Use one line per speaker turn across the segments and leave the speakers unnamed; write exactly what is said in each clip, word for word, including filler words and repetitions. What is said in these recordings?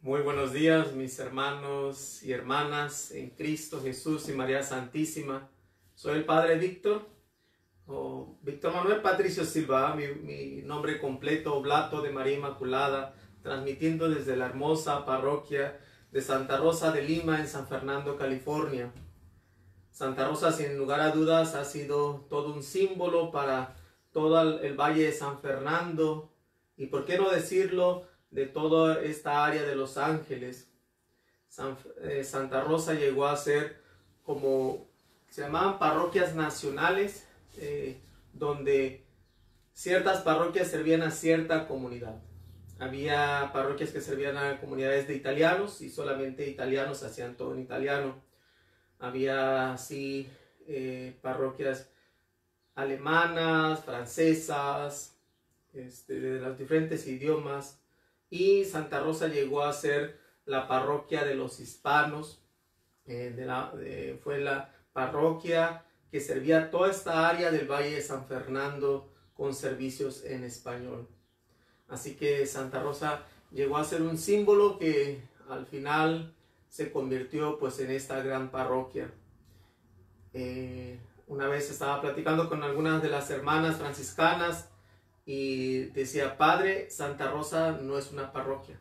Muy buenos días, mis hermanos y hermanas en Cristo Jesús y María Santísima. Soy el Padre Víctor, o Víctor Manuel Patricio Silva, mi, mi nombre completo, Oblato de María Inmaculada, transmitiendo desde la hermosa parroquia de Santa Rosa de Lima en San Fernando, California. Santa Rosa, sin lugar a dudas, ha sido todo un símbolo para todo el Valle de San Fernando y, por qué no decirlo, de toda esta área de Los Ángeles. San, eh, Santa Rosa llegó a ser como, se llamaban parroquias nacionales, eh, donde ciertas parroquias servían a cierta comunidad. Había parroquias que servían a comunidades de italianos y solamente italianos hacían todo en italiano. Había así eh, parroquias alemanas, francesas, este, de los diferentes idiomas. Y Santa Rosa llegó a ser la parroquia de los hispanos. Eh, de la, de, fue la parroquia que servía toda esta área del Valle de San Fernando con servicios en español. Así que Santa Rosa llegó a ser un símbolo que al final se convirtió pues en esta gran parroquia. Eh, una vez estaba platicando con algunas de las hermanas franciscanas y decía: Padre, Santa Rosa no es una parroquia,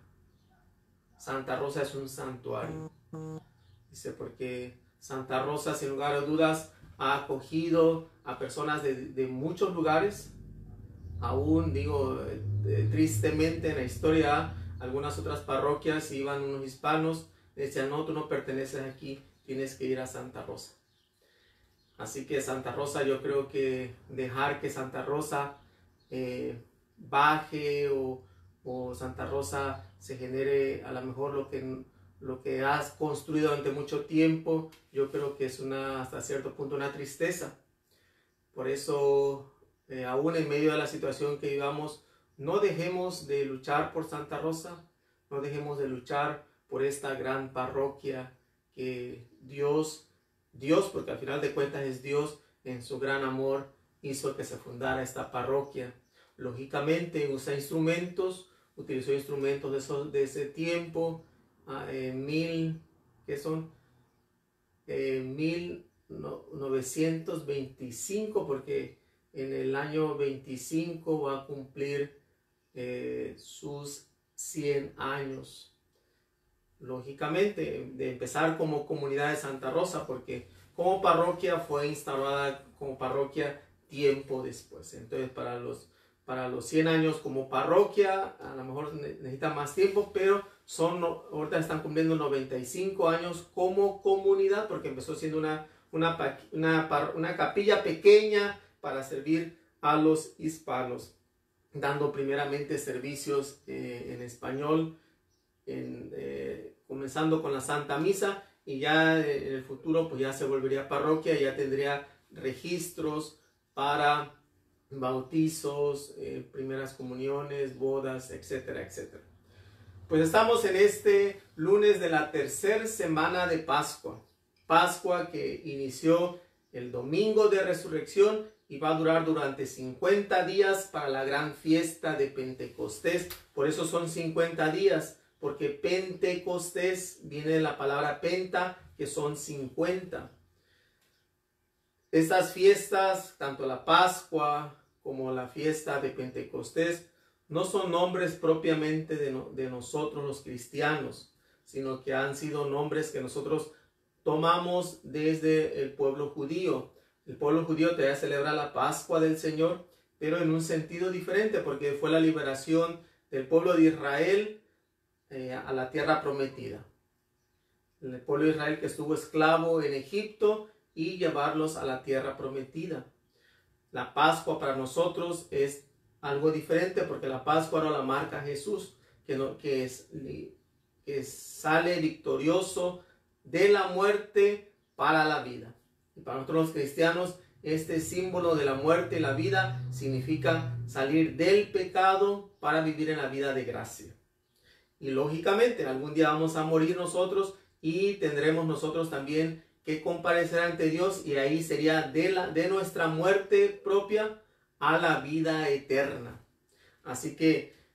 Santa Rosa es un santuario. Dice, porque Santa Rosa, sin lugar a dudas, ha acogido a personas de, de muchos lugares. Aún, digo, eh, tristemente en la historia, algunas otras parroquias iban unos hispanos, decían: no, tú no perteneces aquí, tienes que ir a Santa Rosa. Así que Santa Rosa, yo creo que dejar que Santa Rosa eh, baje o, o Santa Rosa se genere a lo mejor lo que, lo que has construido durante mucho tiempo, yo creo que es una, hasta cierto punto una tristeza. Por eso, eh, aún en medio de la situación que vivamos, no dejemos de luchar por Santa Rosa, no dejemos de luchar por esta gran parroquia que Dios, Dios, porque al final de cuentas es Dios, en su gran amor hizo que se fundara esta parroquia. Lógicamente usa instrumentos, utilizó instrumentos de, esos, de ese tiempo, eh, mil, ¿qué son? Eh, mil novecientos veinticinco, porque en el año veinticinco va a cumplir eh, sus cien años. Lógicamente, de empezar como comunidad de Santa Rosa, porque como parroquia fue instaurada como parroquia tiempo después. Entonces, para los, para los cien años como parroquia, a lo mejor necesita más tiempo, pero son, ahorita están cumpliendo noventa y cinco años como comunidad, porque empezó siendo una, una, una, una capilla pequeña para servir a los hispanos, dando primeramente servicios eh, en español, en, eh, comenzando con la Santa Misa, y ya en el futuro pues ya se volvería parroquia, ya tendría registros para bautizos, eh, primeras comuniones, bodas, etcétera, etcétera. Pues estamos en este lunes de la tercera semana de Pascua. Pascua que inició el domingo de resurrección y va a durar durante cincuenta días para la gran fiesta de Pentecostés. Por eso son cincuenta días, porque Pentecostés viene de la palabra penta, que son cincuenta. Estas fiestas, tanto la Pascua como la fiesta de Pentecostés, no son nombres propiamente de, no, de nosotros los cristianos, sino que han sido nombres que nosotros tomamos desde el pueblo judío. El pueblo judío todavía celebra la Pascua del Señor, pero en un sentido diferente, porque fue la liberación del pueblo de Israel eh, a la tierra prometida. El pueblo de Israel que estuvo esclavo en Egipto y llevarlos a la tierra prometida. La Pascua para nosotros es algo diferente, porque la Pascua no la marca Jesús, que, no, que, es, que sale victorioso de la muerte para la vida. Y para nosotros los cristianos, este símbolo de la muerte y la vida significa salir del pecado para vivir en la vida de gracia. Y lógicamente algún día vamos a morir nosotros y tendremos nosotros también que comparecer ante Dios, y ahí sería de, la, de nuestra muerte propia a la vida eterna. Así que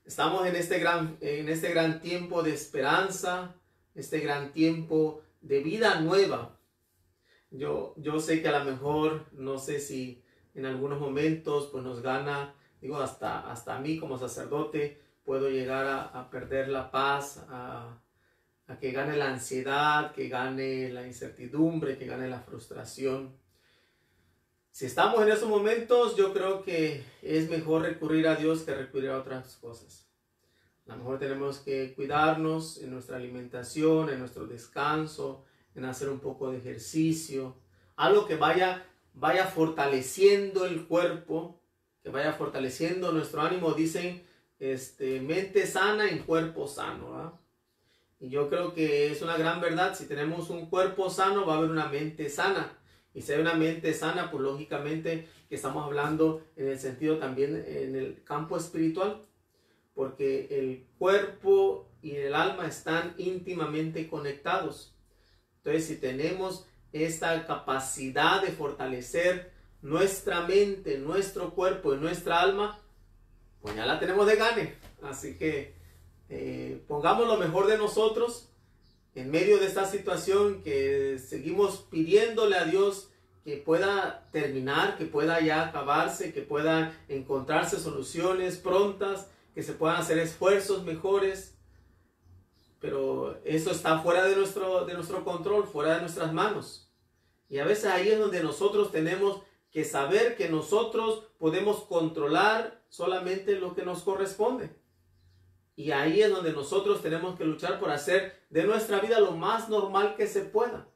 Estamos en este gran, en este gran tiempo de esperanza, este gran tiempo de vida nueva. Yo, yo sé que a lo mejor, no sé si en algunos momentos pues nos gana, digo, hasta, hasta a mí como sacerdote puedo llegar a, a perder la paz, a, a que gane la ansiedad, que gane la incertidumbre, que gane la frustración. Si estamos en esos momentos, yo creo que es mejor recurrir a Dios que recurrir a otras cosas. A lo mejor tenemos que cuidarnos en nuestra alimentación, en nuestro descanso, en hacer un poco de ejercicio, algo que vaya, vaya fortaleciendo el cuerpo, que vaya fortaleciendo nuestro ánimo. Dicen, este, mente sana en cuerpo sano, ¿verdad? Y yo creo que es una gran verdad. Si tenemos un cuerpo sano, va a haber una mente sana. Y si hay una mente sana, pues lógicamente que estamos hablando en el sentido también en el campo espiritual, porque el cuerpo y el alma están íntimamente conectados. Entonces, si tenemos esta capacidad de fortalecer nuestra mente, nuestro cuerpo y nuestra alma, pues ya la tenemos de gane. Así que eh, pongamos lo mejor de nosotros en medio de esta situación, que seguimos pidiéndole a Dios que pueda terminar, que pueda ya acabarse, que puedan encontrarse soluciones prontas, que se puedan hacer esfuerzos mejores. Pero eso está fuera de nuestro, de nuestro control, fuera de nuestras manos. Y a veces ahí es donde nosotros tenemos que saber que nosotros podemos controlar solamente lo que nos corresponde. Y ahí es donde nosotros tenemos que luchar por hacer de nuestra vida lo más normal que se pueda.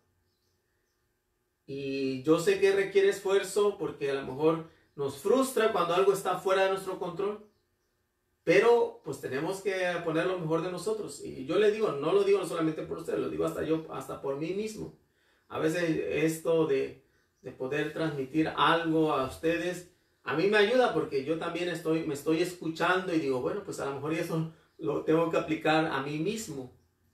Y yo sé que requiere esfuerzo, porque a lo mejor nos frustra cuando algo está fuera de nuestro control. Pero pues tenemos que poner lo mejor de nosotros. Y yo le digo, no lo digo solamente por ustedes, lo digo hasta yo, hasta por mí mismo. A veces esto de, de poder transmitir algo a ustedes, a mí me ayuda, porque yo también estoy, me estoy escuchando y digo, bueno, pues a lo mejor eso lo tengo que aplicar a mí mismo.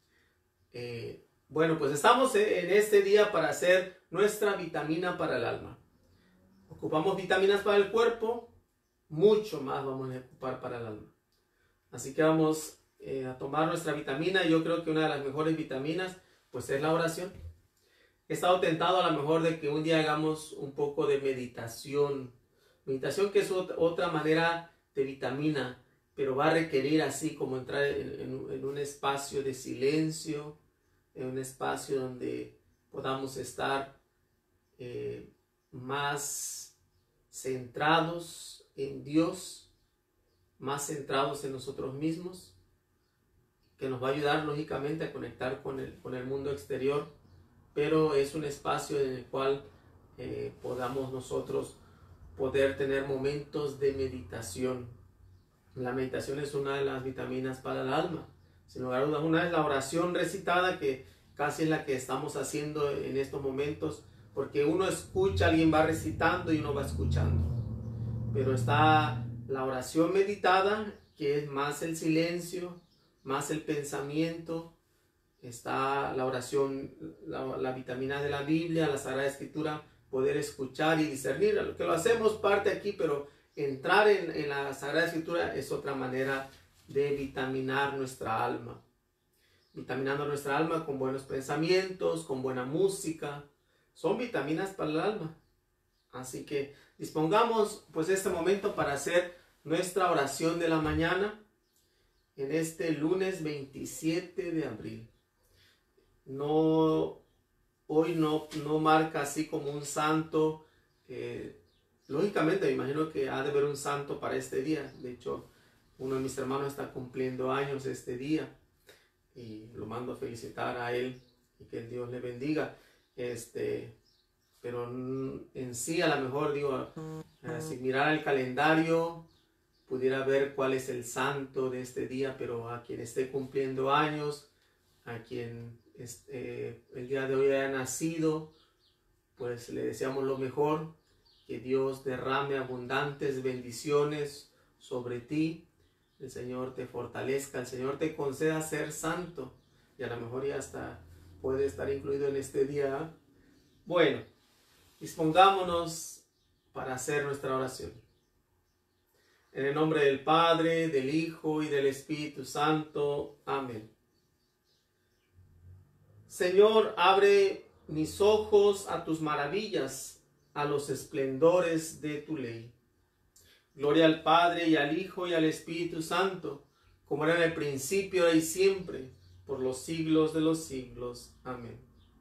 Eh, bueno, pues estamos en este día para hacer nuestra vitamina para el alma. Ocupamos vitaminas para el cuerpo, mucho más vamos a ocupar para el alma. Así que vamos eh, a tomar nuestra vitamina. Yo creo que una de las mejores vitaminas pues es la oración. He estado tentado a lo mejor de que un día hagamos un poco de meditación. Meditación, que es otra manera de vitamina, pero va a requerir así como entrar en, en, en un espacio de silencio, en un espacio donde podamos estar eh, más centrados en Dios, más centrados en nosotros mismos, que nos va a ayudar lógicamente a conectar con el, con el mundo exterior, pero es un espacio en el cual eh, podamos nosotros poder tener momentos de meditación. La meditación es una de las vitaminas para el alma. Sin lugar a dudas, una es la oración recitada, que casi es la que estamos haciendo en estos momentos, porque uno escucha, alguien va recitando y uno va escuchando. Pero está la oración meditada, que es más el silencio, más el pensamiento. Está la oración, la, la vitamina de la Biblia, la Sagrada Escritura, poder escuchar y discernir. Lo que lo hacemos parte aquí, pero entrar en, en la Sagrada Escritura es otra manera de vitaminar nuestra alma. Vitaminando nuestra alma con buenos pensamientos, con buena música. Son vitaminas para el alma. Así que dispongamos pues este momento para hacer nuestra oración de la mañana en este lunes veintisiete de abril. No, hoy no, no marca así como un santo. Eh, lógicamente me imagino que ha de haber un santo para este día. De hecho, uno de mis hermanos está cumpliendo años este día y lo mando a felicitar a él y que Dios le bendiga. Este, pero en sí, a lo mejor digo, eh, si mirara el calendario pudiera ver cuál es el santo de este día, pero a quien esté cumpliendo años, a quien este, el día de hoy haya nacido, pues le deseamos lo mejor, que Dios derrame abundantes bendiciones sobre ti, el Señor te fortalezca, el Señor te conceda ser santo, y a lo mejor ya hasta puede estar incluido en este día. Bueno, dispongámonos para hacer nuestra oración. En el nombre del Padre, del Hijo y del Espíritu Santo. Amén. Señor, abre mis ojos a tus maravillas, a los esplendores de tu ley. Gloria al Padre, y al Hijo, y al Espíritu Santo, como era en el principio, ahora y siempre, por los siglos de los siglos. Amén.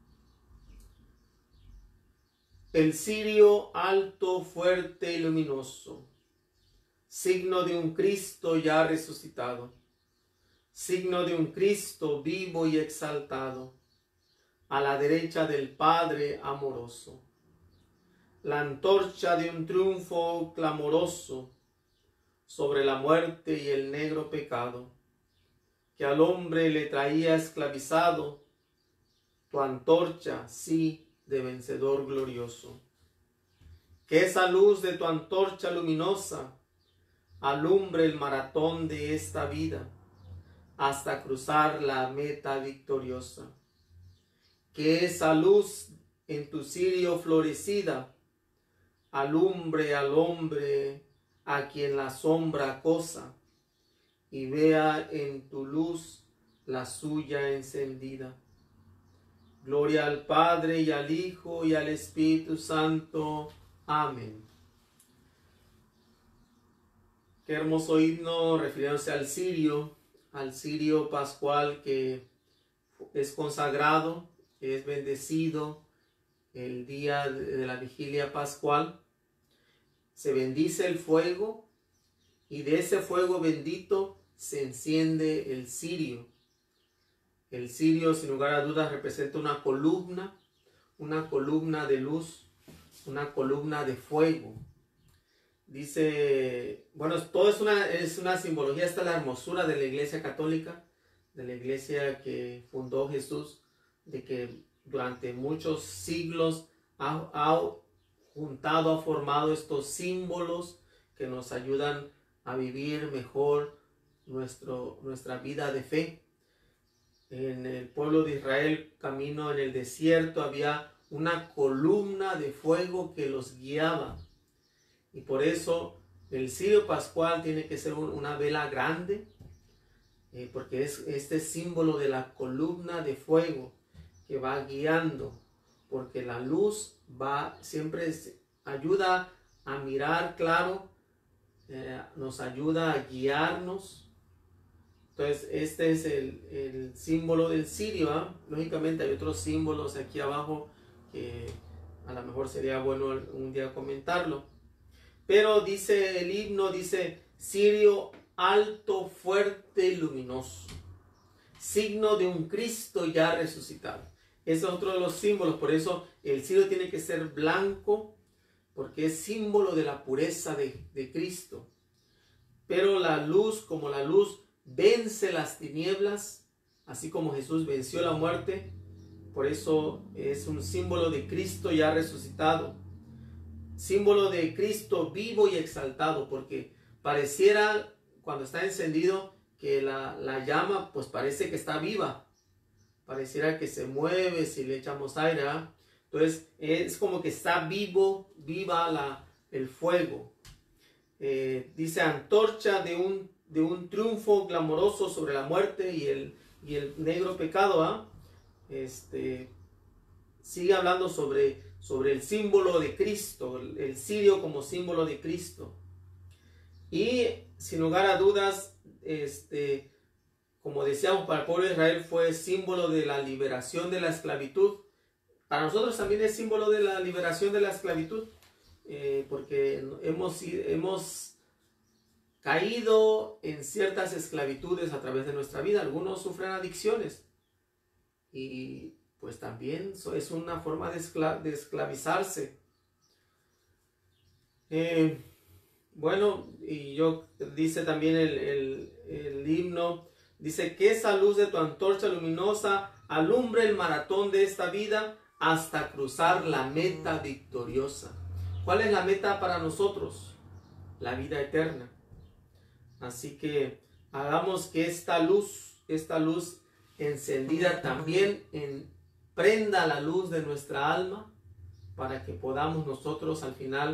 El cirio alto, fuerte y luminoso, signo de un Cristo ya resucitado, signo de un Cristo vivo y exaltado, a la derecha del Padre amoroso, la antorcha de un triunfo clamoroso sobre la muerte y el negro pecado, que al hombre le traía esclavizado, tu antorcha, sí, de vencedor glorioso. Que esa luz de tu antorcha luminosa alumbre el maratón de esta vida hasta cruzar la meta victoriosa. Que esa luz en tu cirio florecida alumbre al hombre a quien la sombra acosa y vea en tu luz la suya encendida. Gloria al Padre y al Hijo y al Espíritu Santo. Amén. Qué hermoso himno refiriéndose al cirio, al cirio pascual que es consagrado, que es bendecido el día de la vigilia pascual. Se bendice el fuego y de ese fuego bendito se enciende el cirio. El cirio, sin lugar a dudas, representa una columna, una columna de luz, una columna de fuego. Dice, bueno, todo es una, es una simbología, esta es la hermosura de la Iglesia Católica, de la Iglesia que fundó Jesús, de que durante muchos siglos ha, ha juntado, ha formado estos símbolos que nos ayudan a vivir mejor nuestro, nuestra vida de fe. En el pueblo de Israel, camino en el desierto, había una columna de fuego que los guiaba. Y por eso el cirio pascual tiene que ser un, una vela grande, eh, porque es este símbolo de la columna de fuego que va guiando, porque la luz va siempre ayuda a mirar claro, eh, nos ayuda a guiarnos. Entonces este es el, el símbolo del cirio, ¿eh? Lógicamente hay otros símbolos aquí abajo que a lo mejor sería bueno un día comentarlo. Pero dice el himno, dice, cirio alto, fuerte y luminoso, signo de un Cristo ya resucitado. Ese es otro de los símbolos, por eso el cirio tiene que ser blanco, porque es símbolo de la pureza de, de Cristo. Pero la luz, como la luz vence las tinieblas, así como Jesús venció la muerte, por eso es un símbolo de Cristo ya resucitado. Símbolo de Cristo vivo y exaltado, porque pareciera cuando está encendido que la, la llama pues parece que está viva, pareciera que se mueve si le echamos aire, ¿eh? Entonces es como que está vivo, viva la, el fuego. Eh, dice antorcha de un, de un triunfo clamoroso sobre la muerte y el, y el negro pecado, ¿eh? Este, sigue hablando sobre sobre el símbolo de Cristo, el, el cirio como símbolo de Cristo. Y sin lugar a dudas, este, como decíamos, para el pueblo de Israel fue símbolo de la liberación de la esclavitud. Para nosotros también es símbolo de la liberación de la esclavitud, eh, porque hemos, hemos caído en ciertas esclavitudes a través de nuestra vida. Algunos sufren adicciones y pues también es una forma de, esclav de esclavizarse. Eh, bueno, y yo dice también el, el, el himno, dice que esa luz de tu antorcha luminosa alumbre el maratón de esta vida hasta cruzar la meta victoriosa. ¿Cuál es la meta para nosotros? La vida eterna. Así que hagamos que esta luz, esta luz encendida también en prenda la luz de nuestra alma, para que podamos nosotros al final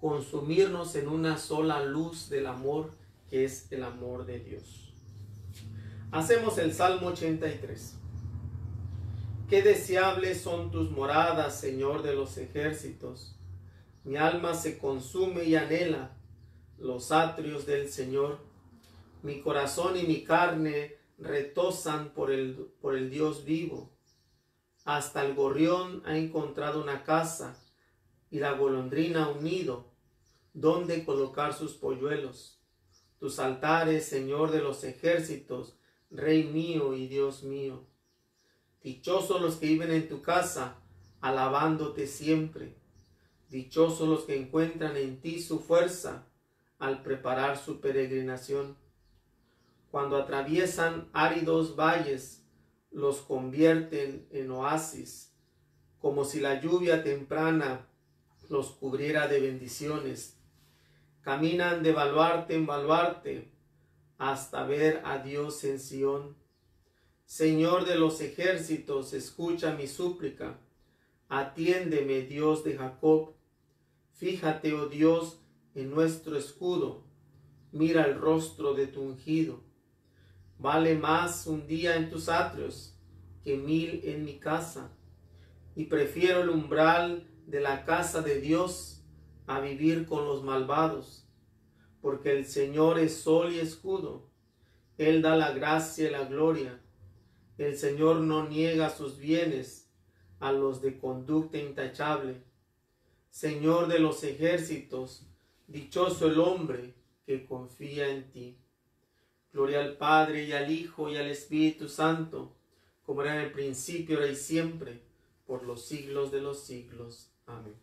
consumirnos en una sola luz del amor, que es el amor de Dios. Hacemos el Salmo ochenta y tres. Qué deseables son tus moradas, Señor de los ejércitos. Mi alma se consume y anhela los atrios del Señor. Mi corazón y mi carne retozan por el, por el Dios vivo. Hasta el gorrión ha encontrado una casa y la golondrina un nido donde colocar sus polluelos. Tus altares, Señor de los ejércitos, Rey mío y Dios mío. Dichosos los que viven en tu casa, alabándote siempre. Dichosos los que encuentran en ti su fuerza al preparar su peregrinación. Cuando atraviesan áridos valles, los convierten en oasis, como si la lluvia temprana los cubriera de bendiciones. Caminan de baluarte en baluarte hasta ver a Dios en Sión. Señor de los ejércitos, escucha mi súplica. Atiéndeme, Dios de Jacob. Fíjate, oh Dios, en nuestro escudo. Mira el rostro de tu ungido. Vale más un día en tus atrios que mil en mi casa. Y prefiero el umbral de la casa de Dios a vivir con los malvados. Porque el Señor es sol y escudo. Él da la gracia y la gloria. El Señor no niega sus bienes a los de conducta intachable. Señor de los ejércitos, dichoso el hombre que confía en ti. Gloria al Padre y al Hijo y al Espíritu Santo, como era en el principio, ahora y siempre, por los siglos de los siglos. Amén.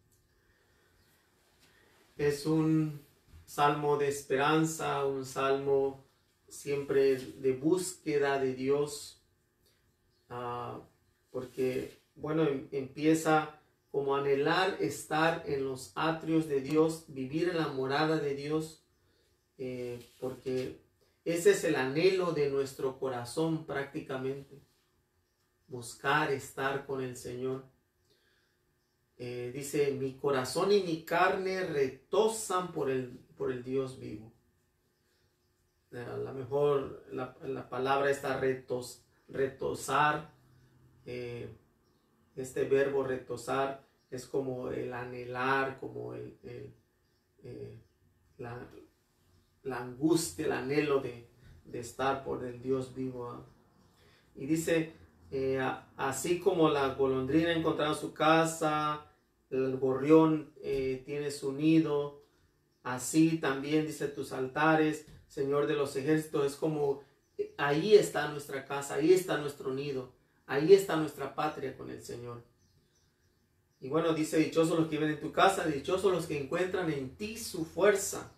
Es un salmo de esperanza, un salmo siempre de búsqueda de Dios. Uh, porque, bueno, em, empieza como a anhelar estar en los atrios de Dios, vivir en la morada de Dios, eh, porque ese es el anhelo de nuestro corazón prácticamente, buscar estar con el Señor. Eh, dice, mi corazón y mi carne retozan por el, por el Dios vivo. A lo mejor la, la palabra está retos, retozar, eh, este verbo retozar es como el anhelar, como el, el, eh, la, la angustia, el anhelo de, de estar por el Dios vivo. ¿eh? Y dice, eh, así como la golondrina ha encontrado su casa, el gorrión eh, tiene su nido, así también dice tus altares, Señor de los ejércitos, es como ahí está nuestra casa, ahí está nuestro nido, ahí está nuestra patria con el Señor. Y bueno, dice, dichosos los que viven en tu casa, dichosos los que encuentran en ti su fuerza.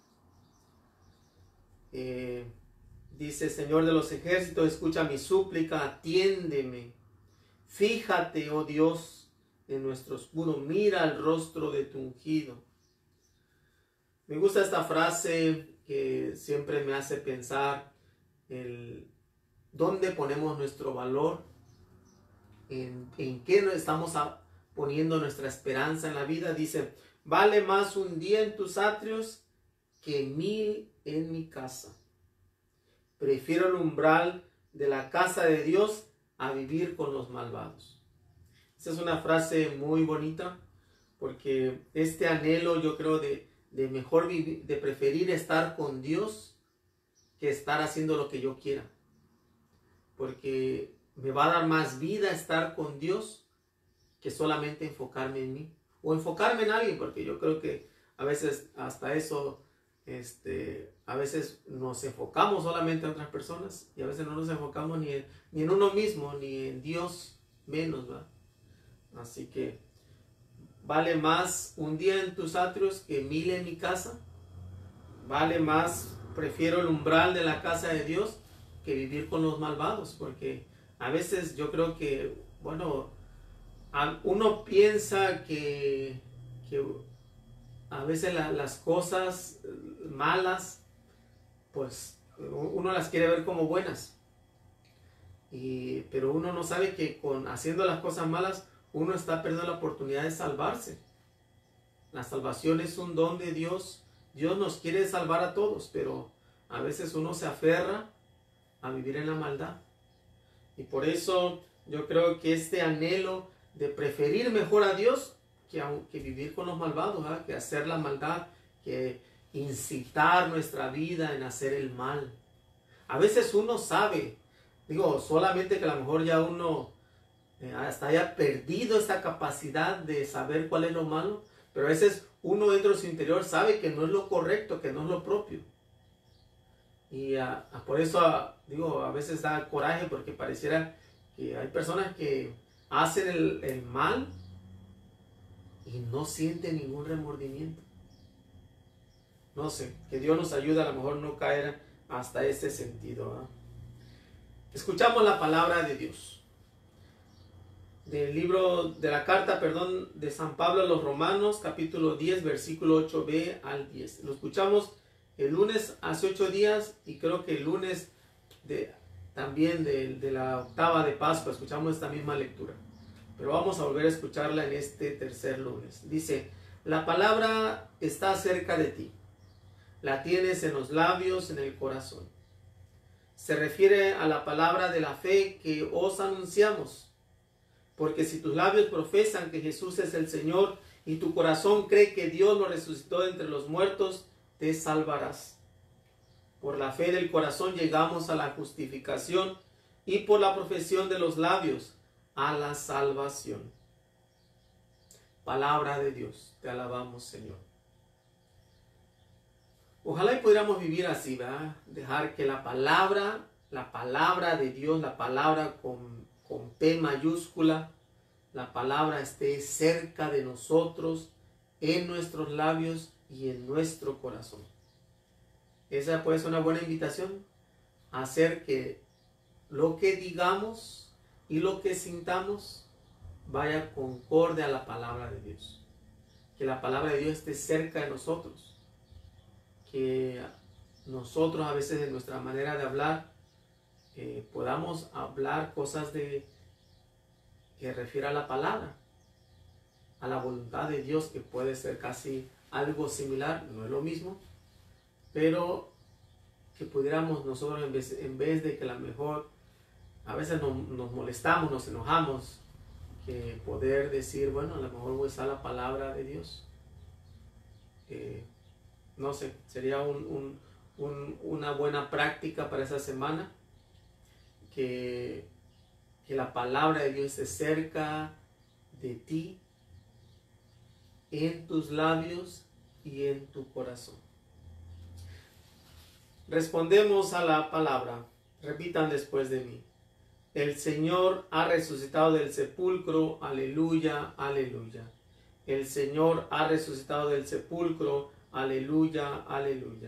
Eh, dice, Señor de los ejércitos, escucha mi súplica, atiéndeme. Fíjate, oh Dios, en nuestro escudo, mira el rostro de tu ungido. Me gusta esta frase que siempre me hace pensar el dónde ponemos nuestro valor, en, en qué estamos poniendo nuestra esperanza en la vida. Dice, vale más un día en tus atrios que mil en mi casa. Prefiero el umbral de la casa de Dios a vivir con los malvados. Esa es una frase muy bonita, porque este anhelo, yo creo, de, de mejor vivir, de preferir estar con Dios que estar haciendo lo que yo quiera, porque me va a dar más vida estar con Dios que solamente enfocarme en mí o enfocarme en alguien, porque yo creo que a veces hasta eso, este, a veces nos enfocamos solamente en otras personas y a veces no nos enfocamos ni en, ni en uno mismo, ni en Dios menos, ¿verdad? Así que vale más un día en tus atrios que mil en mi casa. Vale más, prefiero el umbral de la casa de Dios que vivir con los malvados, porque a veces yo creo que, bueno, uno piensa que, que a veces la, las cosas malas, pues uno las quiere ver como buenas, y, pero uno no sabe que con haciendo las cosas malas uno está perdiendo la oportunidad de salvarse. La salvación es un don de Dios. Dios nos quiere salvar a todos, pero a veces uno se aferra a vivir en la maldad. Y por eso yo creo que este anhelo de preferir mejor a Dios que, que vivir con los malvados, ¿eh? Que hacer la maldad, que incitar nuestra vida en hacer el mal. A veces uno sabe, digo, solamente que a lo mejor ya uno eh, hasta haya perdido esta capacidad de saber cuál es lo malo, pero a veces uno dentro de su interior sabe que no es lo correcto, que no es lo propio. Y uh, por eso, uh, digo, a veces da coraje porque pareciera que hay personas que hacen el, el mal y no sienten ningún remordimiento. No sé, que Dios nos ayude a lo mejor no caer hasta ese sentido, ¿eh? Escuchamos la palabra de Dios. Del libro, de la carta, perdón, de San Pablo a los Romanos, capítulo diez, versículo ocho b al diez. Lo escuchamos el lunes hace ocho días y creo que el lunes de, también de, de la octava de Pascua escuchamos esta misma lectura. Pero vamos a volver a escucharla en este tercer lunes. Dice, la palabra está cerca de ti. La tienes en los labios, en el corazón. Se refiere a la palabra de la fe que os anunciamos. Porque si tus labios profesan que Jesús es el Señor y tu corazón cree que Dios lo resucitó de entre los muertos, te salvarás. Por la fe del corazón llegamos a la justificación y por la profesión de los labios a la salvación. Palabra de Dios, te alabamos, Señor. Ojalá y pudiéramos vivir así, ¿verdad? Dejar que la palabra, la palabra de Dios, la palabra con, con P mayúscula, la palabra esté cerca de nosotros, en nuestros labios y en nuestro corazón. Esa puede ser una buena invitación a hacer que lo que digamos y lo que sintamos vaya concorde a la palabra de Dios. Que la palabra de Dios esté cerca de nosotros. Que nosotros a veces en nuestra manera de hablar eh, podamos hablar cosas de, que refiere a la palabra, a la voluntad de Dios, que puede ser casi algo similar, no es lo mismo, pero que pudiéramos nosotros en vez, en vez de que a lo mejor a veces no, nos molestamos, nos enojamos, que poder decir, bueno, a lo mejor voy a usar la palabra de Dios. Eh, no sé, sería un, un, un, una buena práctica para esa semana, que, que la palabra de Dios esté cerca de ti, en tus labios y en tu corazón. Respondemos a la palabra. Repitan después de mí. El Señor ha resucitado del sepulcro. Aleluya, aleluya. El Señor ha resucitado del sepulcro. Aleluya, aleluya.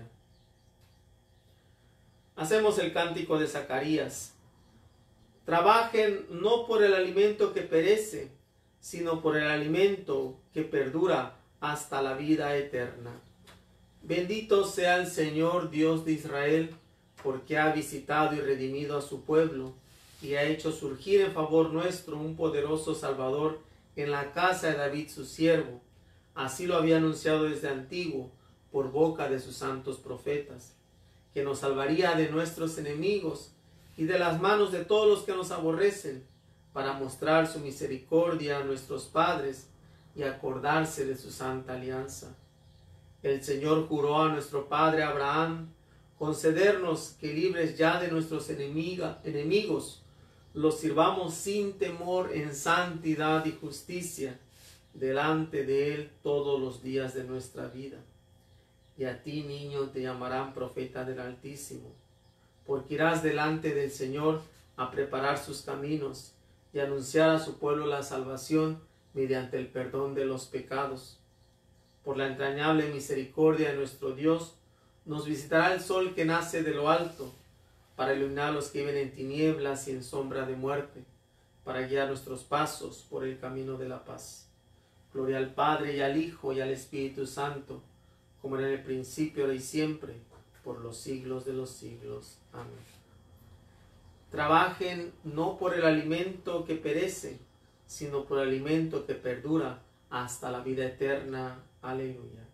Hacemos el cántico de Zacarías. Trabajen no por el alimento que perece, sino por el alimento que perdura hasta la vida eterna. Bendito sea el Señor Dios de Israel, porque ha visitado y redimido a su pueblo, y ha hecho surgir en favor nuestro un poderoso Salvador en la casa de David su siervo. Así lo había anunciado desde antiguo, por boca de sus santos profetas, que nos salvaría de nuestros enemigos y de las manos de todos los que nos aborrecen, para mostrar su misericordia a nuestros padres y acordarse de su santa alianza. El Señor juró a nuestro padre Abraham concedernos que, libres ya de nuestros enemiga, enemigos, los sirvamos sin temor en santidad y justicia delante de Él todos los días de nuestra vida. Y a ti, niño, te llamarán profeta del Altísimo, porque irás delante del Señor a preparar sus caminos y anunciar a su pueblo la salvación mediante el perdón de los pecados. Por la entrañable misericordia de nuestro Dios, nos visitará el sol que nace de lo alto, para iluminar a los que viven en tinieblas y en sombra de muerte, para guiar nuestros pasos por el camino de la paz. Gloria al Padre, y al Hijo, y al Espíritu Santo, como era en el principio, ahora y siempre, por los siglos de los siglos. Amén. Trabajen no por el alimento que perece, sino por el alimento que perdura hasta la vida eterna. Aleluya.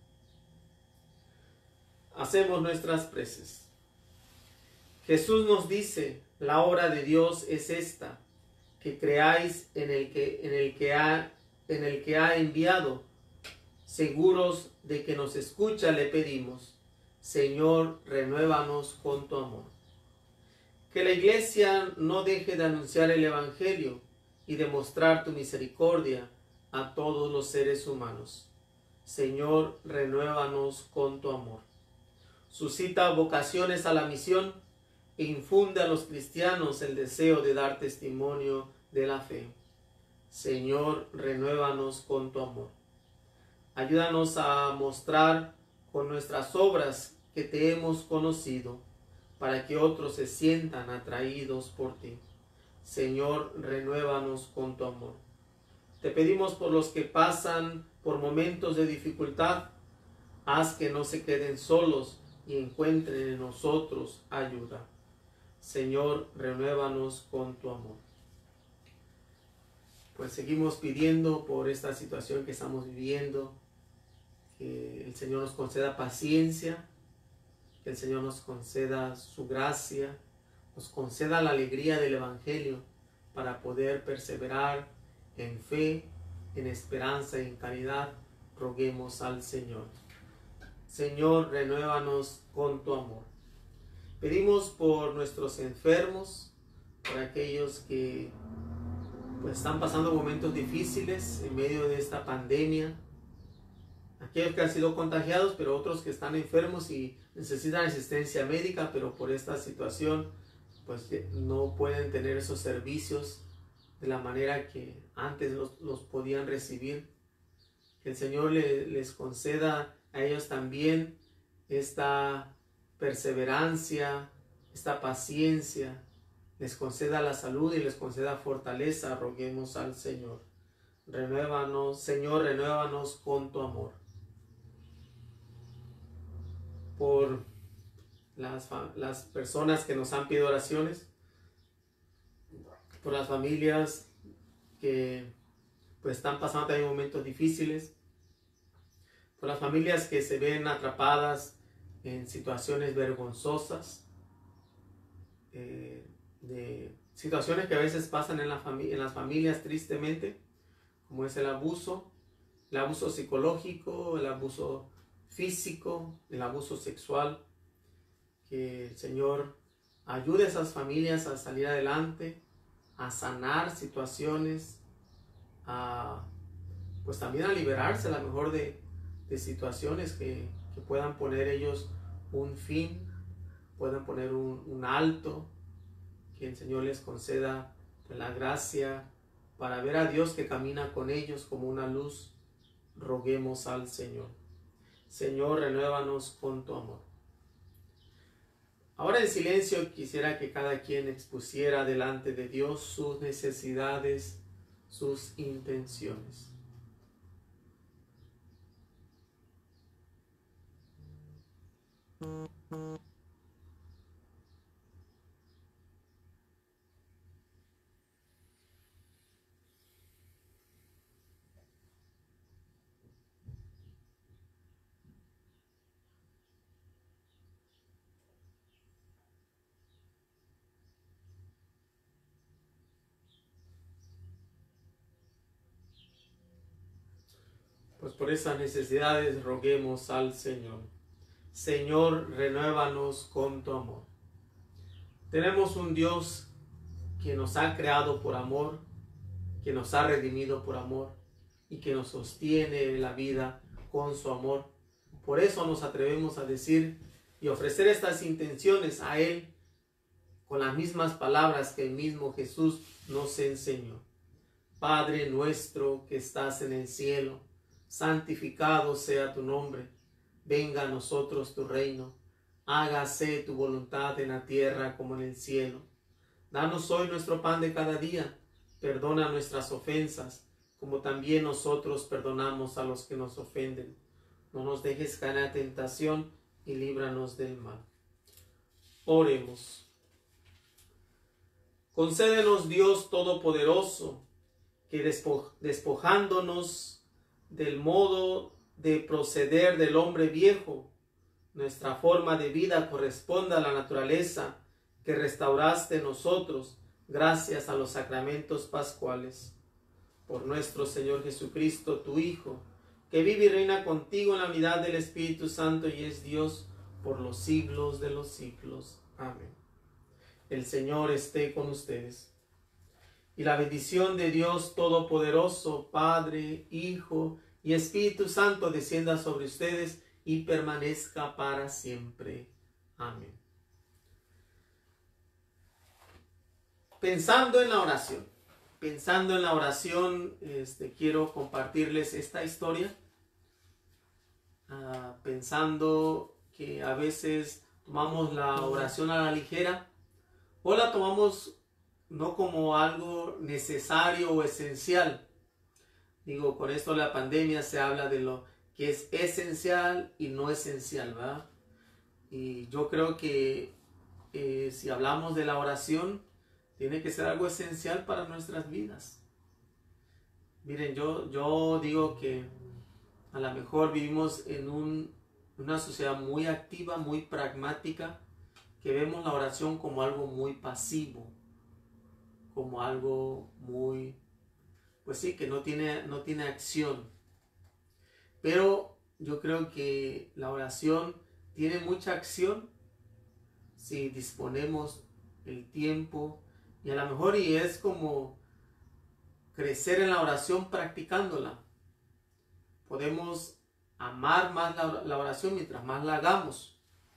Hacemos nuestras preces. Jesús nos dice, la obra de Dios es esta, que creáis en el que, en el que ha, en el que ha enviado. Seguros de que nos escucha, le pedimos, Señor, renuévanos con tu amor. Que la Iglesia no deje de anunciar el Evangelio y de mostrar tu misericordia a todos los seres humanos. Señor, renuévanos con tu amor. Suscita vocaciones a la misión e infunde a los cristianos el deseo de dar testimonio de la fe. Señor, renuévanos con tu amor. Ayúdanos a mostrar con nuestras obras que te hemos conocido, para que otros se sientan atraídos por ti. Señor, renuévanos con tu amor. Te pedimos por los que pasan por momentos de dificultad, haz que no se queden solos y encuentren en nosotros ayuda. Señor, renuévanos con tu amor. Pues seguimos pidiendo por esta situación que estamos viviendo, que el Señor nos conceda paciencia, que el Señor nos conceda su gracia, nos conceda la alegría del Evangelio para poder perseverar en fe, en esperanza y en caridad. Roguemos al Señor. Señor, renuévanos con tu amor. Pedimos por nuestros enfermos, por aquellos que pues, están pasando momentos difíciles en medio de esta pandemia, aquellos que han sido contagiados, pero otros que están enfermos y necesitan asistencia médica, pero por esta situación pues no pueden tener esos servicios de la manera que antes los, los podían recibir. Que el Señor le, les conceda a ellos también esta perseverancia, esta paciencia, les conceda la salud y les conceda fortaleza. Roguemos al Señor. Renuévanos, Señor, renuévanos con tu amor. Por las, las personas que nos han pedido oraciones, por las familias que pues están pasando también momentos difíciles, por las familias que se ven atrapadas en situaciones vergonzosas, eh, de situaciones que a veces pasan en, la en las familias tristemente, como es el abuso, el abuso psicológico, el abuso físico, el abuso sexual. Que el Señor ayude a esas familias a salir adelante, a sanar situaciones, a, pues también a liberarse a lo mejor de, de situaciones que, que puedan poner ellos un fin, puedan poner un, un alto, que el Señor les conceda pues, la gracia para ver a Dios que camina con ellos como una luz. Roguemos al Señor. Señor, renuévanos con tu amor. Ahora en silencio quisiera que cada quien expusiera delante de Dios sus necesidades, sus intenciones. Pues por esas necesidades roguemos al Señor. Señor, renuévanos con tu amor. Tenemos un Dios que nos ha creado por amor, que nos ha redimido por amor y que nos sostiene la vida con su amor. Por eso nos atrevemos a decir y ofrecer estas intenciones a Él con las mismas palabras que el mismo Jesús nos enseñó. Padre nuestro que estás en el cielo, santificado sea tu nombre. Venga a nosotros tu reino. Hágase tu voluntad en la tierra como en el cielo. Danos hoy nuestro pan de cada día. Perdona nuestras ofensas, como también nosotros perdonamos a los que nos ofenden. No nos dejes caer en la tentación y líbranos del mal. Oremos. Concédenos, Dios Todopoderoso, que despo- despojándonos del modo de proceder del hombre viejo, nuestra forma de vida corresponda a la naturaleza que restauraste en nosotros gracias a los sacramentos pascuales. Por nuestro Señor Jesucristo, tu Hijo, que vive y reina contigo en la unidad del Espíritu Santo y es Dios por los siglos de los siglos. Amén. El Señor esté con ustedes. Y la bendición de Dios Todopoderoso, Padre, Hijo y Espíritu Santo descienda sobre ustedes y permanezca para siempre. Amén. Pensando en la oración, pensando en la oración, este, quiero compartirles esta historia. Uh, pensando que a veces tomamos la oración a la ligera o la tomamos no como algo necesario o esencial. Digo, con esto de la pandemia se habla de lo que es esencial y no esencial, ¿verdad? Y yo creo que eh, si hablamos de la oración, tiene que ser algo esencial para nuestras vidas. Miren, yo, yo digo que a lo mejor vivimos en un, una sociedad muy activa, muy pragmática, que vemos la oración como algo muy pasivo, como algo muy, pues sí, que no tiene, no tiene acción. Pero yo creo que la oración tiene mucha acción si disponemos el tiempo, y a lo mejor y es como crecer en la oración practicándola. Podemos amar más la, la oración mientras más la hagamos.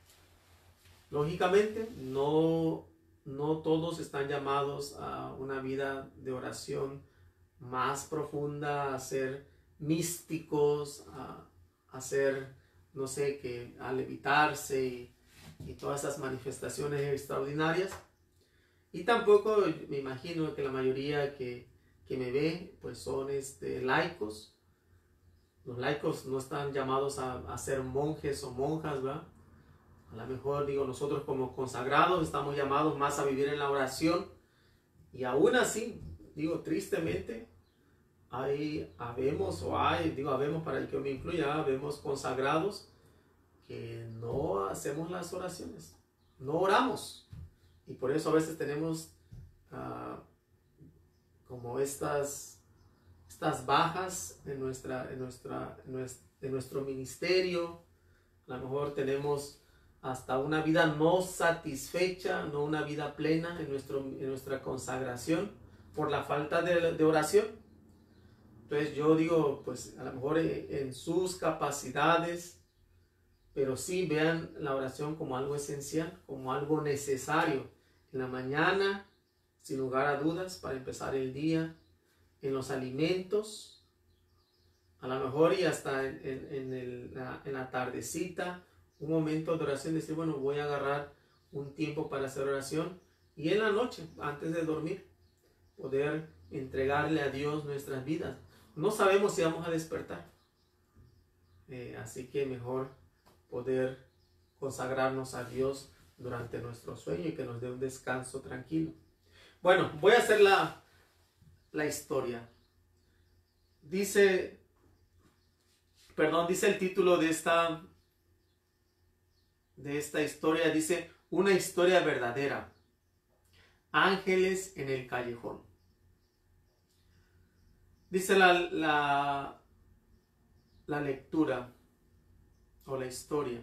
Lógicamente, no, no todos están llamados a una vida de oración más profunda, a ser místicos, a, a ser, no sé, que a levitarse y, y todas esas manifestaciones extraordinarias. Y tampoco me imagino que la mayoría que, que me ve pues son este, laicos. Los laicos no están llamados a, a ser monjes o monjas, ¿verdad? A lo mejor, digo, nosotros como consagrados estamos llamados más a vivir en la oración. Y aún así, digo, tristemente, hay, habemos o hay, digo, habemos para el que me incluya, habemos consagrados que no hacemos las oraciones, no oramos. Y por eso a veces tenemos uh, como estas, estas bajas en, nuestra, en, nuestra, en, nuestro, en nuestro ministerio. A lo mejor tenemos hasta una vida no satisfecha, no una vida plena en, nuestro, en nuestra consagración por la falta de, de oración. Entonces yo digo, pues a lo mejor en, en sus capacidades, pero sí vean la oración como algo esencial, como algo necesario. En la mañana, sin lugar a dudas, para empezar el día, en los alimentos, a lo mejor y hasta en, en, en, el, la, en la tardecita, un momento de oración, decir, bueno, voy a agarrar un tiempo para hacer oración, y en la noche, antes de dormir, poder entregarle a Dios nuestras vidas. No sabemos si vamos a despertar, eh, así que mejor poder consagrarnos a Dios durante nuestro sueño y que nos dé un descanso tranquilo. Bueno, voy a hacer la, la historia. Dice, perdón, dice el título de esta, de esta historia, dice, una historia verdadera. Ángeles en el callejón. Dice la, la, la lectura o la historia.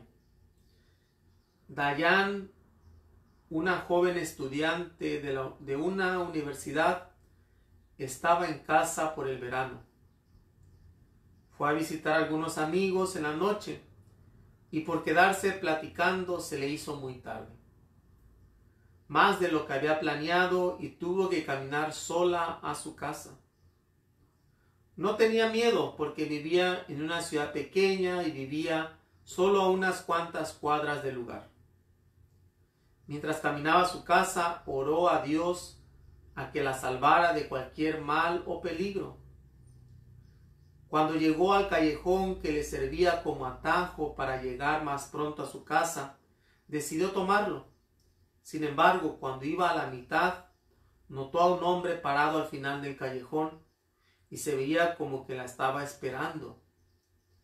Dayan, una joven estudiante de, la, de una universidad, estaba en casa por el verano. Fue a visitar a algunos amigos en la noche y por quedarse platicando se le hizo muy tarde. Más de lo que había planeado y tuvo que caminar sola a su casa. No tenía miedo porque vivía en una ciudad pequeña y vivía solo a unas cuantas cuadras del lugar. Mientras caminaba a su casa, oró a Dios a que la salvara de cualquier mal o peligro. Cuando llegó al callejón que le servía como atajo para llegar más pronto a su casa, decidió tomarlo. Sin embargo, cuando iba a la mitad, notó a un hombre parado al final del callejón y se veía como que la estaba esperando.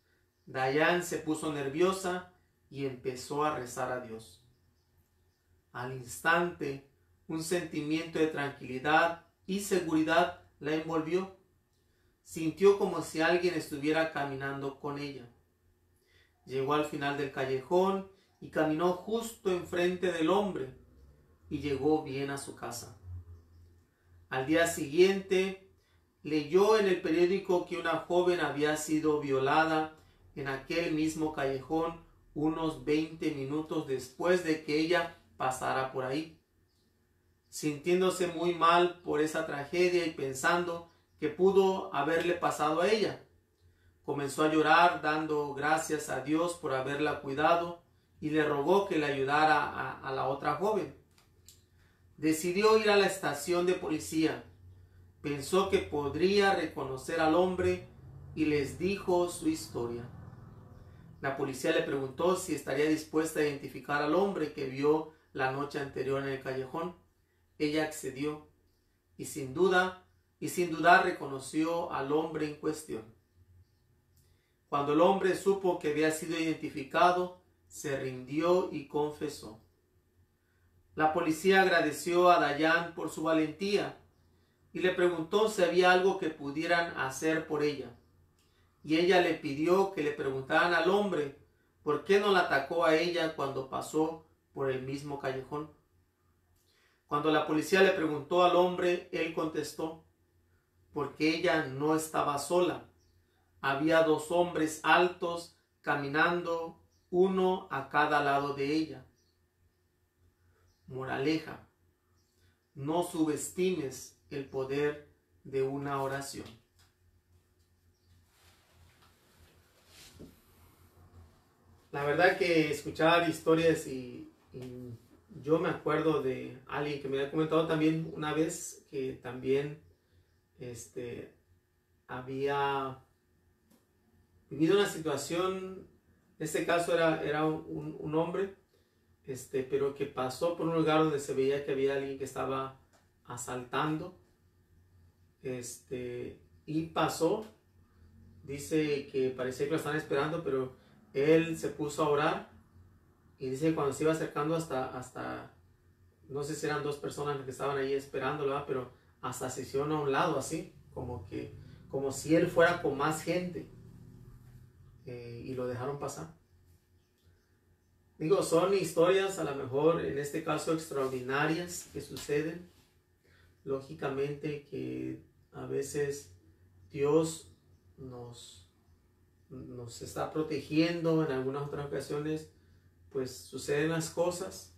Dayan se puso nerviosa y empezó a rezar a Dios. Al instante, un sentimiento de tranquilidad y seguridad la envolvió. Sintió como si alguien estuviera caminando con ella. Llegó al final del callejón y caminó justo enfrente del hombre y llegó bien a su casa. Al día siguiente, leyó en el periódico que una joven había sido violada en aquel mismo callejón unos veinte minutos después de que ella pasara por ahí. Sintiéndose muy mal por esa tragedia y pensando que pudo haberle pasado a ella, comenzó a llorar dando gracias a Dios por haberla cuidado y le rogó que le ayudara a, a la otra joven. Decidió ir a la estación de policía. Pensó que podría reconocer al hombre y les dijo su historia. La policía le preguntó si estaría dispuesta a identificar al hombre que vio la noche anterior en el callejón. Ella accedió y sin duda, y sin dudar reconoció al hombre en cuestión. Cuando el hombre supo que había sido identificado, se rindió y confesó. La policía agradeció a Dayan por su valentía y le preguntó si había algo que pudieran hacer por ella. Y ella le pidió que le preguntaran al hombre por qué no la atacó a ella cuando pasó por el mismo callejón. Cuando la policía le preguntó al hombre, él contestó, porque ella no estaba sola. Había dos hombres altos caminando, uno a cada lado de ella. Moraleja: no subestimes el poder de una oración. La verdad que escuchar historias y, y yo me acuerdo de alguien que me había comentado también una vez que también este, había vivido una situación, en este caso era, era un, un hombre, este, pero que pasó por un lugar donde se veía que había alguien que estaba asaltando, este, y pasó, dice que parecía que lo estaban esperando, pero él se puso a orar y dice que cuando se iba acercando hasta, hasta no sé si eran dos personas que estaban ahí esperándolo, ¿verdad? Pero hasta se hicieron a un lado así, como que como si él fuera con más gente, eh, y lo dejaron pasar. Digo, son historias a lo mejor en este caso extraordinarias que suceden. Lógicamente que a veces Dios nos, nos está protegiendo, en algunas otras ocasiones pues suceden las cosas.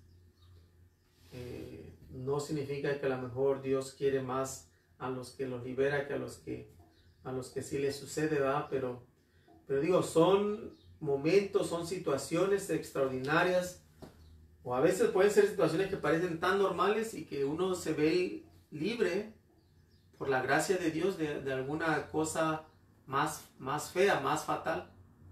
Eh, no significa que a lo mejor Dios quiere más a los que los libera que a los que, a los que sí les sucede, ¿verdad? Pero, pero digo, son momentos, son situaciones extraordinarias, o a veces pueden ser situaciones que parecen tan normales y que uno se ve libre por la gracia de Dios de, de alguna cosa más, más fea, más fatal.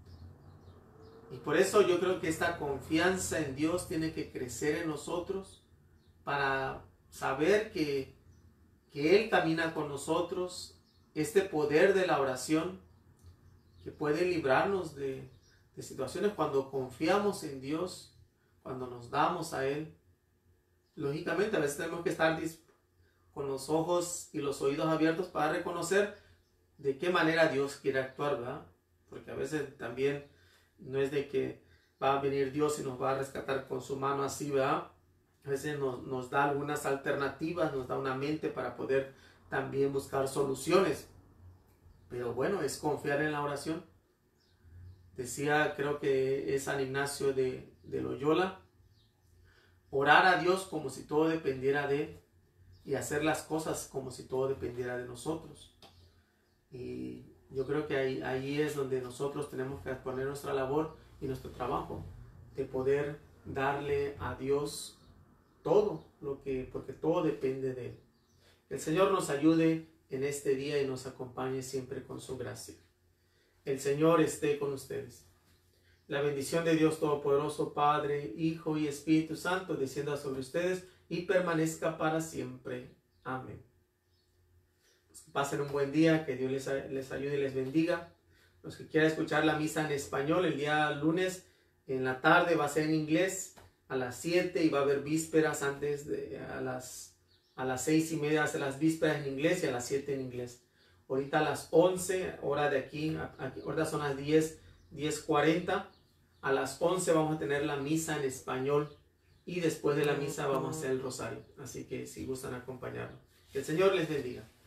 Y por eso yo creo que esta confianza en Dios tiene que crecer en nosotros para saber que, que Él camina con nosotros, este poder de la oración que puede librarnos de, de situaciones cuando confiamos en Dios, cuando nos damos a Él. Lógicamente a veces tenemos que estar con los ojos y los oídos abiertos para reconocer de qué manera Dios quiere actuar, ¿verdad? Porque a veces también no es de que va a venir Dios y nos va a rescatar con su mano así, ¿verdad? A veces nos, nos da algunas alternativas, nos da una mente para poder también buscar soluciones. Pero bueno, es confiar en la oración. Decía, creo que es San Ignacio de, de Loyola, orar a Dios como si todo dependiera de Él y hacer las cosas como si todo dependiera de nosotros. Y yo creo que ahí, ahí es donde nosotros tenemos que poner nuestra labor y nuestro trabajo, de poder darle a Dios todo lo que, porque todo depende de Él. Que el Señor nos ayude en este día y nos acompañe siempre con su gracia. El Señor esté con ustedes. La bendición de Dios Todopoderoso, Padre, Hijo y Espíritu Santo, descienda sobre ustedes y permanezca para siempre. Amén. Pasen un buen día, que Dios les, les ayude y les bendiga. Los que quieran escuchar la misa en español, el día lunes en la tarde va a ser en inglés a las siete y va a haber vísperas antes de a las, a las seis y media hacer las vísperas en inglés y a las siete en inglés. Ahorita a las once, hora de aquí, aquí ahorita son las diez, diez cuarenta. A las once vamos a tener la misa en español y después de la misa vamos a hacer el rosario. Así que si gustan acompañarnos. Que el Señor les bendiga.